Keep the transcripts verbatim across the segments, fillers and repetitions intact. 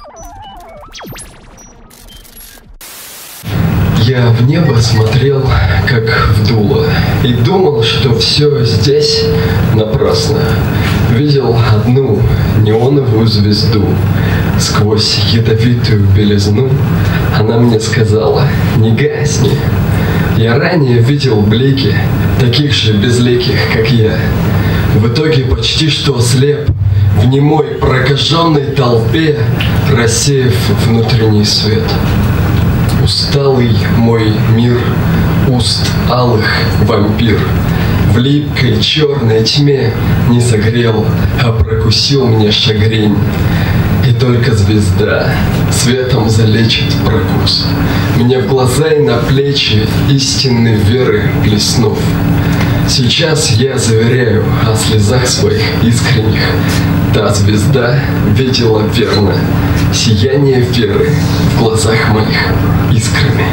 Я в небо смотрел, как в дуло, и думал, что все здесь напрасно. Видел одну неоновую звезду. Сквозь ядовитую белизну она мне сказала: не гасни. Я ранее видел блики, таких же безликих, как я. В итоге почти что ослеп в немой прокаженной толпе, рассеяв внутренний свет. Усталый мой мир, уст алых вампир, в липкой черной тьме не согрел, а прокусил мне шагрень. И только звезда светом залечит прокус мне в глаза и на плечи истинной веры плеснув. Сейчас я заверяю о слезах своих искренних. Та звезда видела верно сияние веры в глазах моих искрами.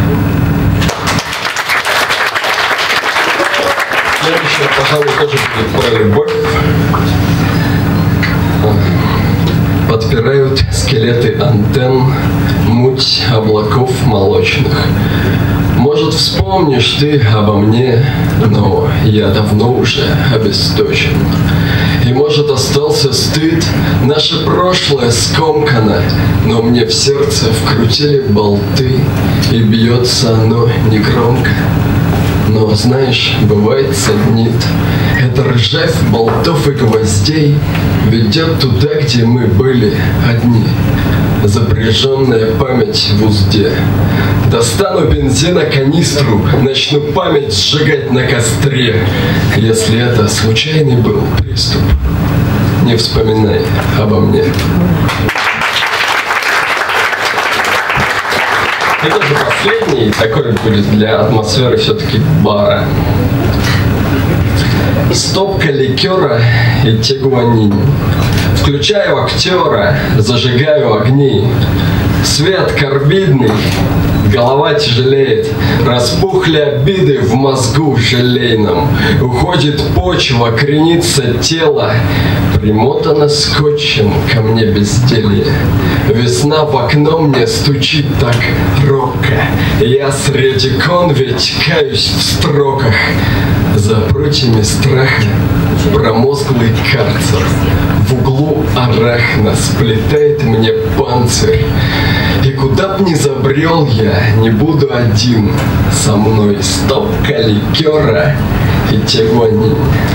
Следующее, пожалуй, тоже будет про любовь. Подпирают скелеты антенн муть облаков молочных. Может, вспомнишь ты обо мне, но я давно уже обесточен. И, может, остался стыд, наше прошлое скомкано, но мне в сердце вкрутили болты, и бьется оно негромко. Но, знаешь, бывает саднит, эта ржавь болтов и гвоздей ведет туда, где мы были одни, запряженная память в узде. Достану бензина канистру, начну память сжигать на костре. Если это случайный был приступ, не вспоминай обо мне. И тоже последний, такой будет для атмосферы все-таки бара. Стопка ликера и тегуанин. Включаю актера, зажигаю огни. Свет карбидный, голова тяжелеет, распухли обиды в мозгу желейном. Уходит почва, кренится тело, примотано скотчем ко мне безделье. Весна в окно мне стучит так робко, я среди конведь каюсь в строках. За прочими страха промозглый карцер, в углу арахна сплетает мне панцирь. И куда б ни забрел я, не буду один, со мной стопка ликера и тегуанин.